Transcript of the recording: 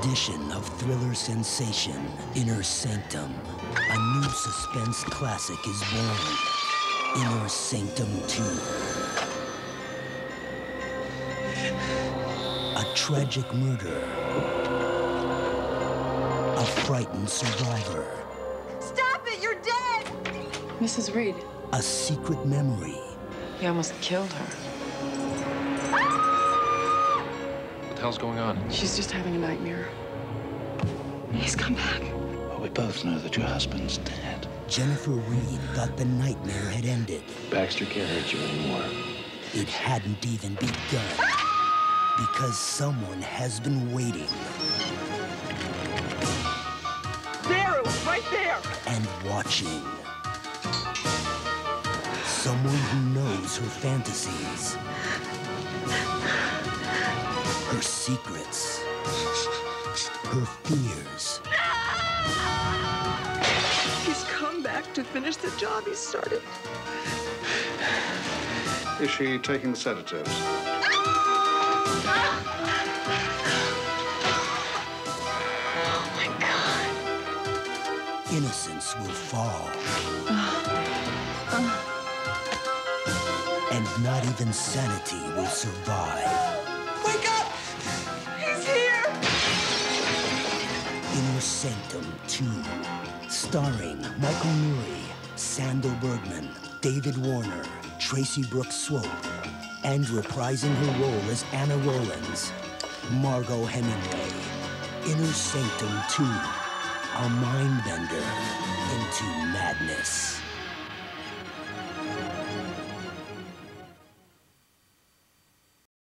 edition of thriller sensation, Inner Sanctum. A new suspense classic is born. Inner Sanctum 2. A tragic murder. A frightened survivor. Stop it! You're dead! Mrs. Reed. A secret memory. He almost killed her. What the hell's going on? She's just having a nightmare. He's come back. Well, we both know that your husband's dead. Jennifer Reed thought the nightmare had ended. Baxter can't hurt you anymore. It hadn't even begun. Because someone has been waiting. There, it was right there! And watching. Someone who knows her fantasies. Her secrets. Her fears. He's come back to finish the job he started. Is she taking the sedatives? Oh, my God. Innocence will fall. And not even sanity will survive. Wake up! He's here! Inner Sanctum 2. Starring Michael Nouri, Sandal Bergman, David Warner, Tracy Brooks Swope, and reprising her role as Anna Rollins, Margot Hemingway. Inner Sanctum 2. A mind bender into madness.